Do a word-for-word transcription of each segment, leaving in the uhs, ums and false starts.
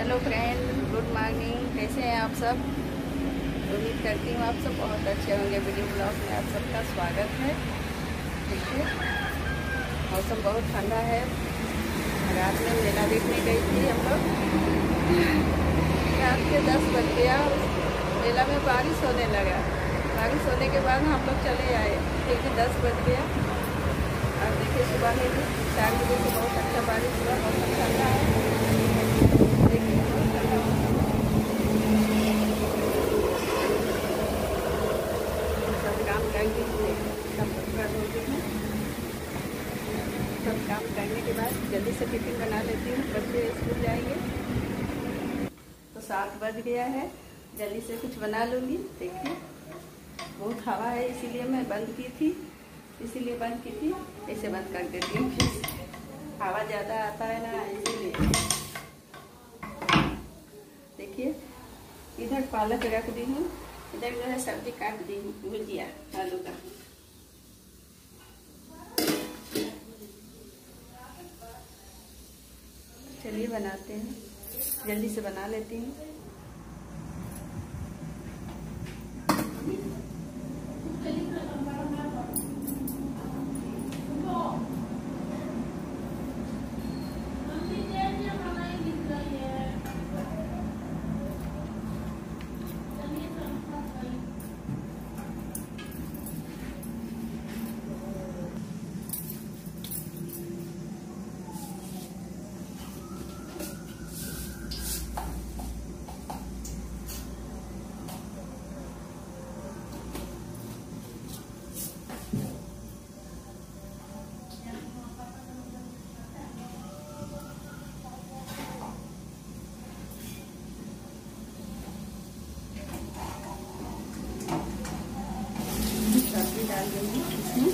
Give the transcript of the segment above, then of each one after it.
Hello friend, good morning. कैसे हैं आप सब? उम्मीद करती हूँ आप सब बहुत अच्छे होंगे। वीडियो ब्लॉग में आप सबका स्वागत है। देखिए मौसम बहुत ठंडा है। रात में मेला देखने गई थी हम लोग। रात के दस बज गया, मेला में बारिश होने लगा। बारिश होने के बाद हम लोग चले आए क्योंकि दस बज गया। और देखिए सुबह में भी चार बजे से बहुत अच्छा बारिश हुआ। मौसम ठंडा है। देखिए सब काम करके सब कर होते हैं। सब काम करने के बाद जल्दी से टिफिन बना लेती हूँ। बच्चे स्कूल जाएंगे तो सात बज गया है। जल्दी से कुछ बना लूँगी। देखिए बहुत हवा है इसीलिए मैं बंद की थी इसीलिए बंद की थी ऐसे बंद कर देती हूँ। फिर हवा ज़्यादा आता है ना, इसीलिए। देखिए इधर पालक रख दी हूँ, इधर जो है सब्जी काट दी हूँ, भुजिया आलू का। चलिए बनाते हैं, जल्दी से बना लेती हूँ। सब्जी डाल देंगे इसमें।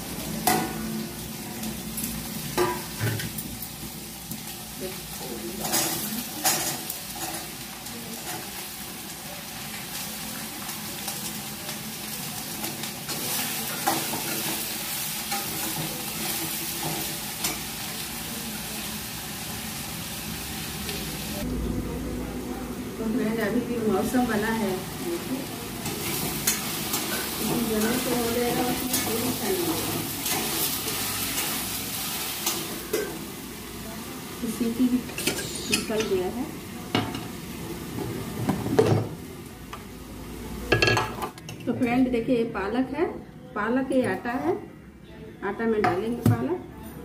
तो फ्रेंड अभी भी मौसम बना है, जरूर तो हो जाएगा। सीटी भी निकल गया है। तो फ्रेंड देखिए ये पालक है, पालक ये आटा है। आटा में डालेंगे पालक।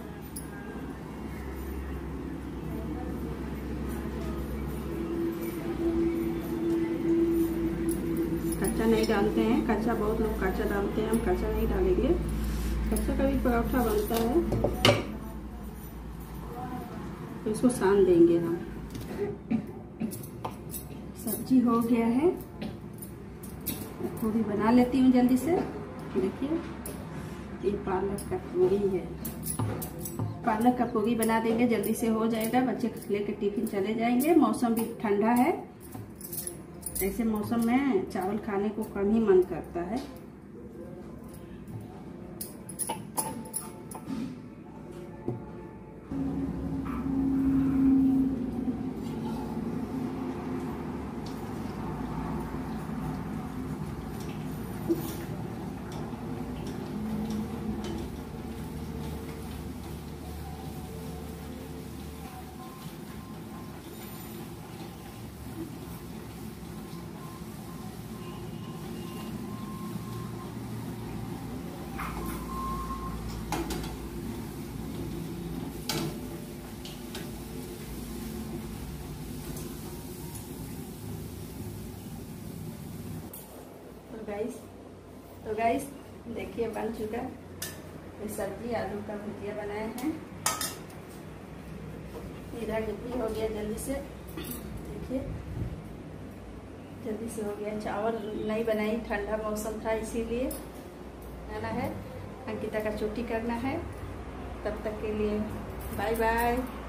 कच्चा नहीं डालते हैं, कच्चा बहुत लोग कच्चा डालते हैं, हम कच्चा नहीं डालेंगे। कच्चा का भी पराठा बनता है तो इसको सान देंगे हम। सब्जी हो गया है, पूरी बना लेती हूँ जल्दी से। देखिए ये पालक का पूरी है। पालक का पूरी बना देंगे, जल्दी से हो जाएगा। बच्चे लेके टिफिन चले जाएंगे। मौसम भी ठंडा है, ऐसे मौसम में चावल खाने को कम ही मन करता है। गाइस तो गाइस देखिए बन चुका। ये सब्जी आलू का भुजिया बनाए हैं। इधर भी हो गया जल्दी से। देखिए जल्दी से हो गया। चावल नहीं बनाई, ठंडा मौसम था इसीलिए। आना है, अंकिता का छुट्टी करना है। तब तक के लिए बाय बाय।